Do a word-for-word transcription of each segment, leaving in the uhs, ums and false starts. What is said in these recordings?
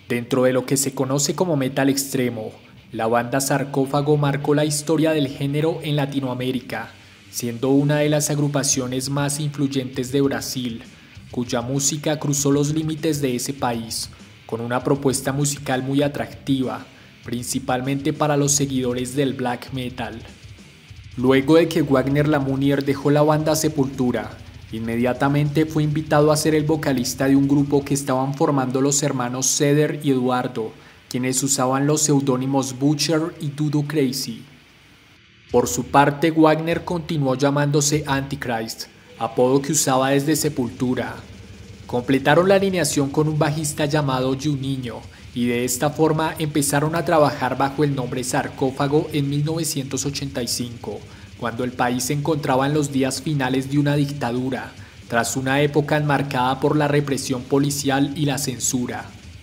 Dentro de lo que se conoce como metal extremo, la banda Sarcófago marcó la historia del género en Latinoamérica, siendo una de las agrupaciones más influyentes de Brasil, cuya música cruzó los límites de ese país, con una propuesta musical muy atractiva, principalmente para los seguidores del black metal. Luego de que Wagner Lamounier dejó la banda Sepultura, inmediatamente fue invitado a ser el vocalista de un grupo que estaban formando los hermanos Ceder y Eduardo, quienes usaban los seudónimos Butcher y Dudu Crazy. Por su parte, Wagner continuó llamándose Antichrist, apodo que usaba desde Sepultura. Completaron la alineación con un bajista llamado Juninho, y de esta forma empezaron a trabajar bajo el nombre Sarcófago en mil novecientos ochenta y cinco, cuando el país se encontraba en los días finales de una dictadura, tras una época enmarcada por la represión policial y la censura.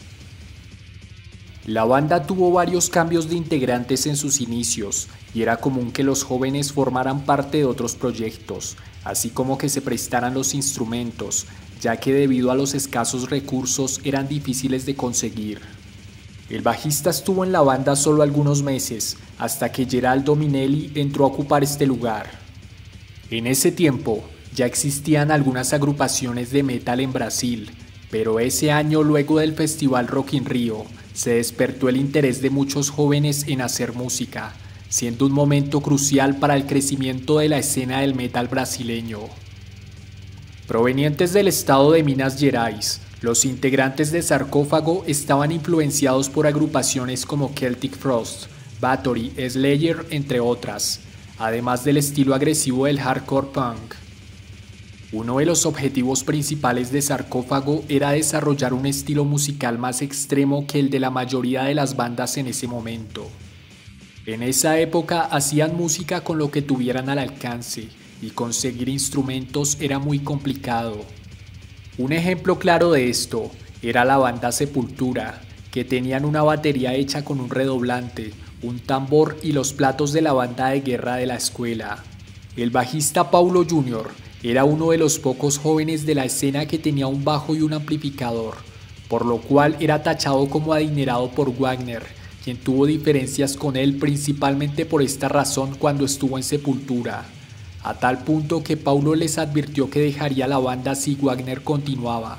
La banda tuvo varios cambios de integrantes en sus inicios, y era común que los jóvenes formaran parte de otros proyectos, así como que se prestaran los instrumentos, ya que debido a los escasos recursos eran difíciles de conseguir. El bajista estuvo en la banda solo algunos meses, hasta que Geraldo Minelli entró a ocupar este lugar. En ese tiempo, ya existían algunas agrupaciones de metal en Brasil, pero ese año, luego del festival Rock in Rio, se despertó el interés de muchos jóvenes en hacer música, siendo un momento crucial para el crecimiento de la escena del metal brasileño. Provenientes del estado de Minas Gerais, los integrantes de Sarcófago estaban influenciados por agrupaciones como Celtic Frost, Bathory, Slayer, entre otras, además del estilo agresivo del hardcore punk. Uno de los objetivos principales de Sarcófago era desarrollar un estilo musical más extremo que el de la mayoría de las bandas en ese momento. En esa época hacían música con lo que tuvieran al alcance, y conseguir instrumentos era muy complicado. Un ejemplo claro de esto era la banda Sepultura, que tenían una batería hecha con un redoblante, un tambor y los platos de la banda de guerra de la escuela. El bajista Paulo Júnior era uno de los pocos jóvenes de la escena que tenía un bajo y un amplificador, por lo cual era tachado como adinerado por Wagner, quien tuvo diferencias con él principalmente por esta razón cuando estuvo en Sepultura, a tal punto que Paulo les advirtió que dejaría la banda si Wagner continuaba.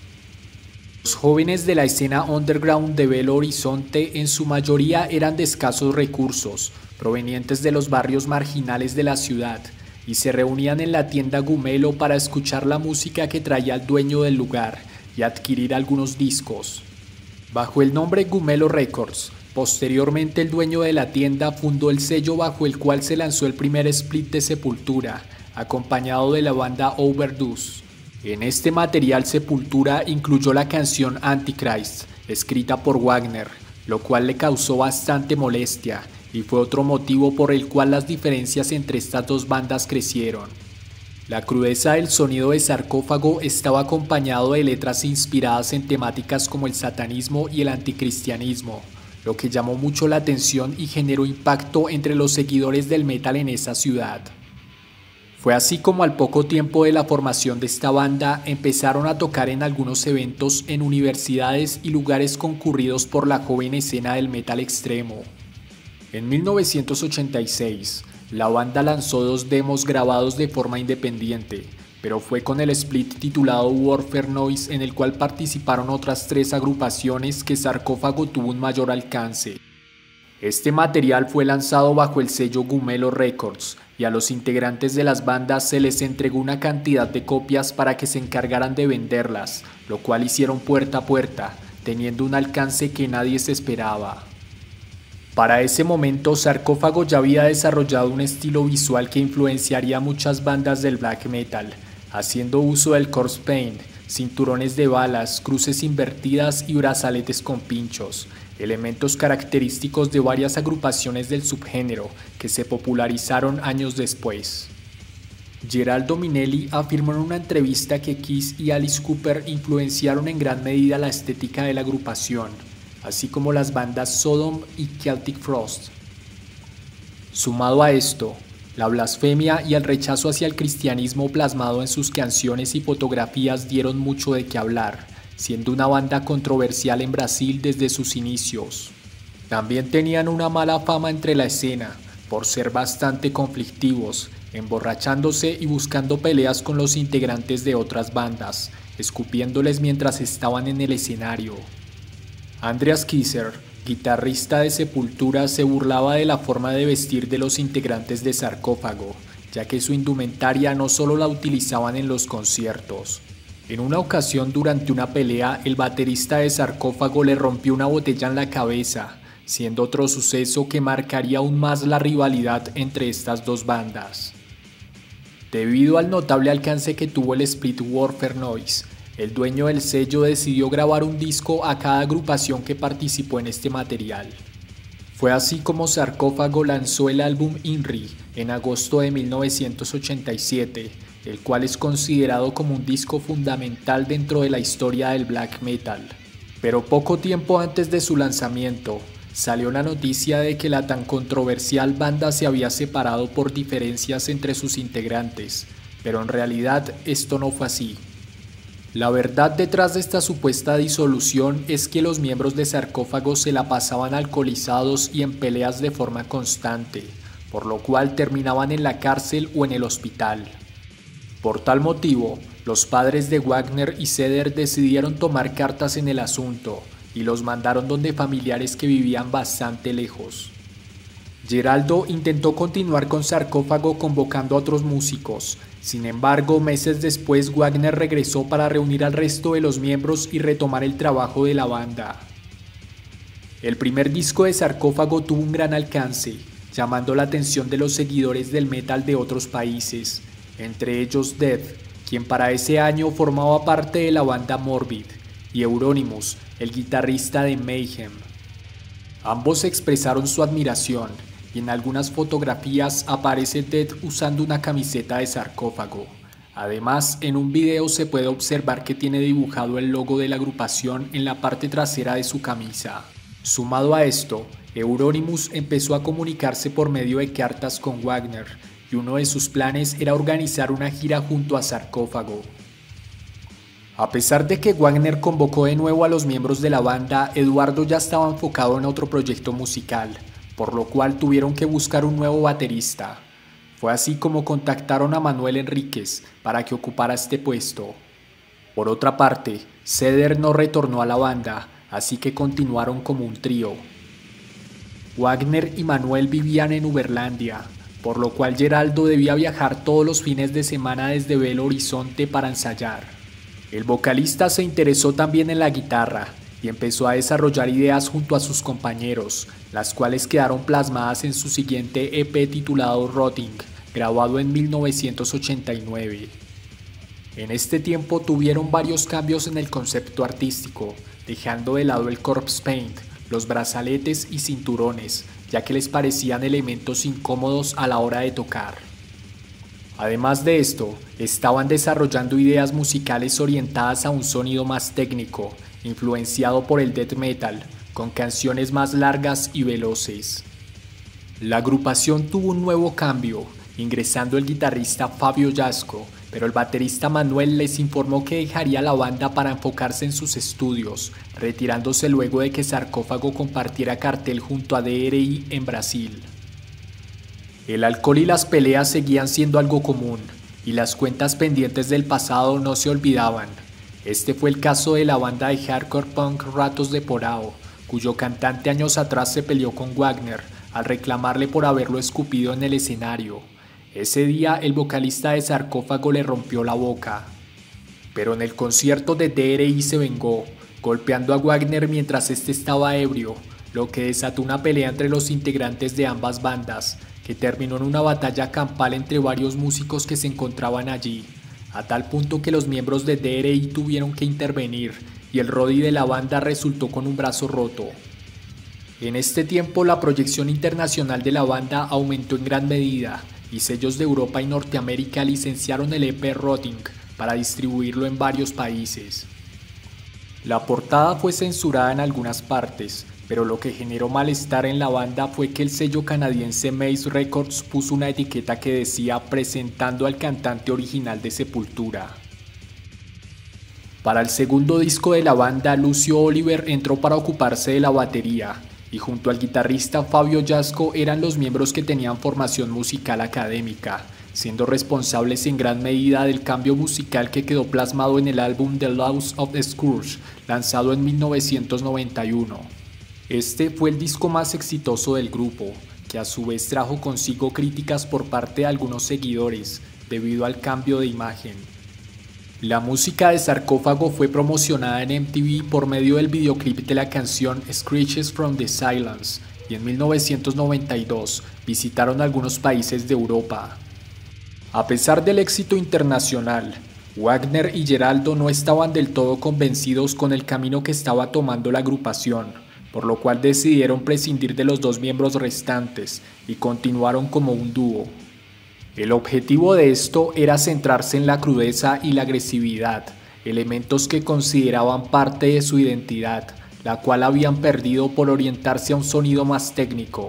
Los jóvenes de la escena underground de Belo Horizonte en su mayoría eran de escasos recursos, provenientes de los barrios marginales de la ciudad, y se reunían en la tienda Gumelo para escuchar la música que traía el dueño del lugar y adquirir algunos discos. Bajo el nombre Gumelo Records, posteriormente el dueño de la tienda fundó el sello bajo el cual se lanzó el primer split de Sepultura, acompañado de la banda Overdose. En este material Sepultura incluyó la canción Antichrist, escrita por Wagner, lo cual le causó bastante molestia y fue otro motivo por el cual las diferencias entre estas dos bandas crecieron. La crudeza del sonido de Sarcófago estaba acompañado de letras inspiradas en temáticas como el satanismo y el anticristianismo, lo que llamó mucho la atención y generó impacto entre los seguidores del metal en esa ciudad. Fue así como al poco tiempo de la formación de esta banda empezaron a tocar en algunos eventos en universidades y lugares concurridos por la joven escena del metal extremo. En mil novecientos ochenta y seis, la banda lanzó dos demos grabados de forma independiente, pero fue con el split titulado Warfare Noise en el cual participaron otras tres agrupaciones que Sarcófago tuvo un mayor alcance. Este material fue lanzado bajo el sello Gumelo Records y a los integrantes de las bandas se les entregó una cantidad de copias para que se encargaran de venderlas, lo cual hicieron puerta a puerta, teniendo un alcance que nadie se esperaba. Para ese momento, Sarcófago ya había desarrollado un estilo visual que influenciaría a muchas bandas del black metal, haciendo uso del corpse paint, cinturones de balas, cruces invertidas y brazaletes con pinchos, elementos característicos de varias agrupaciones del subgénero que se popularizaron años después. Geraldo Minelli afirmó en una entrevista que Kiss y Alice Cooper influenciaron en gran medida la estética de la agrupación, así como las bandas Sodom y Celtic Frost. Sumado a esto, la blasfemia y el rechazo hacia el cristianismo plasmado en sus canciones y fotografías dieron mucho de qué hablar, siendo una banda controversial en Brasil desde sus inicios. También tenían una mala fama entre la escena, por ser bastante conflictivos, emborrachándose y buscando peleas con los integrantes de otras bandas, escupiéndoles mientras estaban en el escenario. Andreas Kisser, guitarrista de Sepultura, se burlaba de la forma de vestir de los integrantes de Sarcófago, ya que su indumentaria no solo la utilizaban en los conciertos. En una ocasión, durante una pelea, el baterista de Sarcófago le rompió una botella en la cabeza, siendo otro suceso que marcaría aún más la rivalidad entre estas dos bandas. Debido al notable alcance que tuvo el split Warfare Noise, el dueño del sello decidió grabar un disco a cada agrupación que participó en este material. Fue así como Sarcófago lanzó el álbum Inri en agosto de mil novecientos ochenta y siete, el cual es considerado como un disco fundamental dentro de la historia del black metal. Pero poco tiempo antes de su lanzamiento, salió la noticia de que la tan controversial banda se había separado por diferencias entre sus integrantes, pero en realidad esto no fue así. La verdad detrás de esta supuesta disolución es que los miembros de Sarcófago se la pasaban alcoholizados y en peleas de forma constante, por lo cual terminaban en la cárcel o en el hospital. Por tal motivo, los padres de Wagner y Ceder decidieron tomar cartas en el asunto y los mandaron donde familiares que vivían bastante lejos. Geraldo intentó continuar con Sarcófago convocando a otros músicos. Sin embargo, meses después Wagner regresó para reunir al resto de los miembros y retomar el trabajo de la banda. El primer disco de Sarcófago tuvo un gran alcance, llamando la atención de los seguidores del metal de otros países, entre ellos Death, quien para ese año formaba parte de la banda Morbid, y Euronymous, el guitarrista de Mayhem. Ambos expresaron su admiración, y en algunas fotografías aparece Death usando una camiseta de Sarcófago. Además, en un video se puede observar que tiene dibujado el logo de la agrupación en la parte trasera de su camisa. Sumado a esto, Euronymous empezó a comunicarse por medio de cartas con Wagner, y uno de sus planes era organizar una gira junto a Sarcófago. A pesar de que Wagner convocó de nuevo a los miembros de la banda, Eduardo ya estaba enfocado en otro proyecto musical, por lo cual tuvieron que buscar un nuevo baterista. Fue así como contactaron a Manuel Enríquez para que ocupara este puesto. Por otra parte, Ceder no retornó a la banda, así que continuaron como un trío. Wagner y Manuel vivían en Uberlandia, por lo cual Geraldo debía viajar todos los fines de semana desde Belo Horizonte para ensayar. El vocalista se interesó también en la guitarra y empezó a desarrollar ideas junto a sus compañeros, las cuales quedaron plasmadas en su siguiente E P titulado Rotting, grabado en mil novecientos ochenta y nueve. En este tiempo tuvieron varios cambios en el concepto artístico, dejando de lado el corpse paint, los brazaletes y cinturones, ya que les parecían elementos incómodos a la hora de tocar. Además de esto, estaban desarrollando ideas musicales orientadas a un sonido más técnico, influenciado por el death metal, con canciones más largas y veloces. La agrupación tuvo un nuevo cambio, ingresando el guitarrista Fabio Jasco, pero el baterista Manuel les informó que dejaría la banda para enfocarse en sus estudios, retirándose luego de que Sarcófago compartiera cartel junto a D R I en Brasil. El alcohol y las peleas seguían siendo algo común, y las cuentas pendientes del pasado no se olvidaban. Este fue el caso de la banda de hardcore punk Ratos de Porão, cuyo cantante años atrás se peleó con Wagner al reclamarle por haberlo escupido en el escenario. Ese día el vocalista de Sarcófago le rompió la boca. Pero en el concierto de D R I se vengó, golpeando a Wagner mientras este estaba ebrio, lo que desató una pelea entre los integrantes de ambas bandas, que terminó en una batalla campal entre varios músicos que se encontraban allí, a tal punto que los miembros de D R I tuvieron que intervenir y el roadie de la banda resultó con un brazo roto. En este tiempo la proyección internacional de la banda aumentó en gran medida y sellos de Europa y Norteamérica licenciaron el E P Rotting para distribuirlo en varios países. La portada fue censurada en algunas partes, pero lo que generó malestar en la banda fue que el sello canadiense Maze Records puso una etiqueta que decía presentando al cantante original de Sepultura. Para el segundo disco de la banda, Lucio Oliver entró para ocuparse de la batería, y junto al guitarrista Fabio Jasco eran los miembros que tenían formación musical académica, siendo responsables en gran medida del cambio musical que quedó plasmado en el álbum The Laws of Scourge, lanzado en mil novecientos noventa y uno. Este fue el disco más exitoso del grupo, que a su vez trajo consigo críticas por parte de algunos seguidores, debido al cambio de imagen. La música de Sarcófago fue promocionada en M T V por medio del videoclip de la canción Screeches from the Silence, y en mil novecientos noventa y dos visitaron algunos países de Europa. A pesar del éxito internacional, Wagner y Geraldo no estaban del todo convencidos con el camino que estaba tomando la agrupación, por lo cual decidieron prescindir de los dos miembros restantes y continuaron como un dúo. El objetivo de esto era centrarse en la crudeza y la agresividad, elementos que consideraban parte de su identidad, la cual habían perdido por orientarse a un sonido más técnico.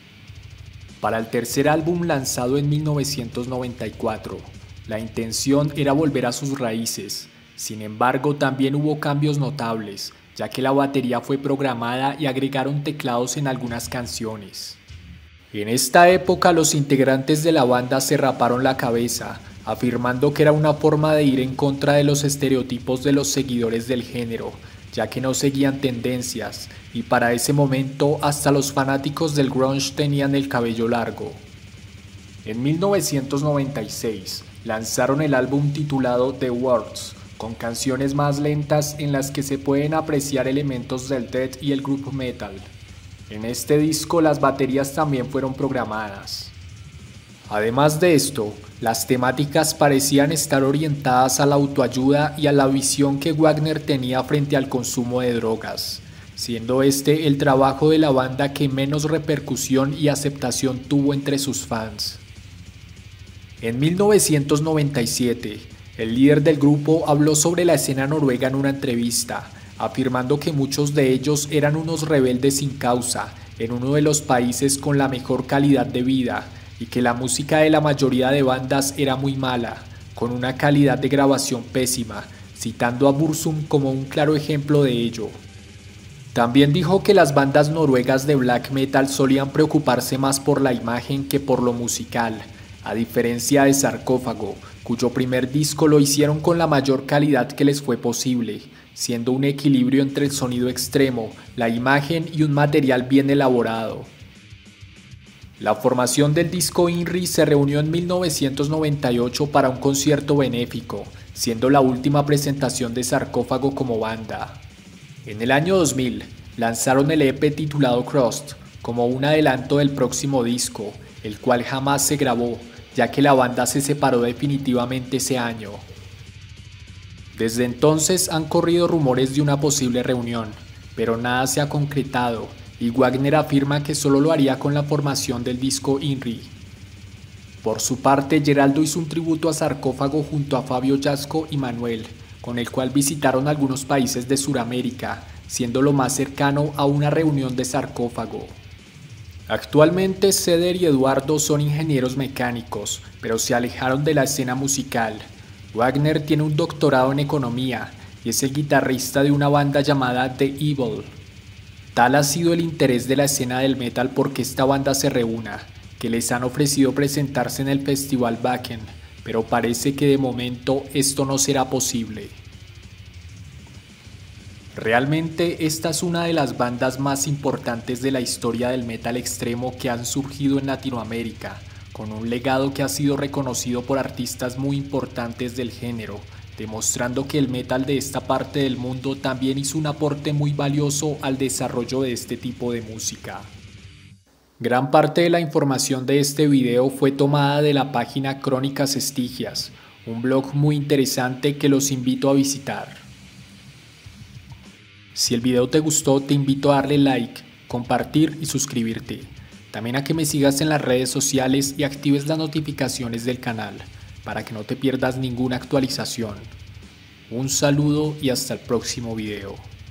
Para el tercer álbum, lanzado en mil novecientos noventa y cuatro, la intención era volver a sus raíces. Sin embargo, también hubo cambios notables, ya que la batería fue programada y agregaron teclados en algunas canciones. En esta época, los integrantes de la banda se raparon la cabeza, afirmando que era una forma de ir en contra de los estereotipos de los seguidores del género, ya que no seguían tendencias, y para ese momento hasta los fanáticos del grunge tenían el cabello largo. En mil novecientos noventa y seis lanzaron el álbum titulado The Words, con canciones más lentas en las que se pueden apreciar elementos del death y el group metal. En este disco las baterías también fueron programadas. Además de esto, las temáticas parecían estar orientadas a la autoayuda y a la visión que Wagner tenía frente al consumo de drogas, siendo este el trabajo de la banda que menos repercusión y aceptación tuvo entre sus fans. En mil novecientos noventa y siete, el líder del grupo habló sobre la escena noruega en una entrevista, afirmando que muchos de ellos eran unos rebeldes sin causa en uno de los países con la mejor calidad de vida, y que la música de la mayoría de bandas era muy mala, con una calidad de grabación pésima, citando a Burzum como un claro ejemplo de ello. También dijo que las bandas noruegas de black metal solían preocuparse más por la imagen que por lo musical, a diferencia de Sarcófago, cuyo primer disco lo hicieron con la mayor calidad que les fue posible, siendo un equilibrio entre el sonido extremo, la imagen y un material bien elaborado. La formación del disco INRI se reunió en mil novecientos noventa y ocho para un concierto benéfico, siendo la última presentación de Sarcófago como banda. En el año dos mil, lanzaron el E P titulado Crust, como un adelanto del próximo disco, el cual jamás se grabó, ya que la banda se separó definitivamente ese año. Desde entonces han corrido rumores de una posible reunión, pero nada se ha concretado, y Wagner afirma que solo lo haría con la formación del disco INRI. Por su parte, Geraldo hizo un tributo a Sarcófago junto a Fabio Jasco y Manuel, con el cual visitaron algunos países de Sudamérica, siendo lo más cercano a una reunión de Sarcófago. Actualmente Ceder y Eduardo son ingenieros mecánicos, pero se alejaron de la escena musical. Wagner tiene un doctorado en economía y es el guitarrista de una banda llamada The Evil. Tal ha sido el interés de la escena del metal porque esta banda se reúna, que les han ofrecido presentarse en el festival Wacken, pero parece que de momento esto no será posible. Realmente esta es una de las bandas más importantes de la historia del metal extremo que han surgido en Latinoamérica, con un legado que ha sido reconocido por artistas muy importantes del género, demostrando que el metal de esta parte del mundo también hizo un aporte muy valioso al desarrollo de este tipo de música. Gran parte de la información de este video fue tomada de la página Crónicas Estigias, un blog muy interesante que los invito a visitar. Si el video te gustó, te invito a darle like, compartir y suscribirte. También a que me sigas en las redes sociales y actives las notificaciones del canal, para que no te pierdas ninguna actualización. Un saludo y hasta el próximo video.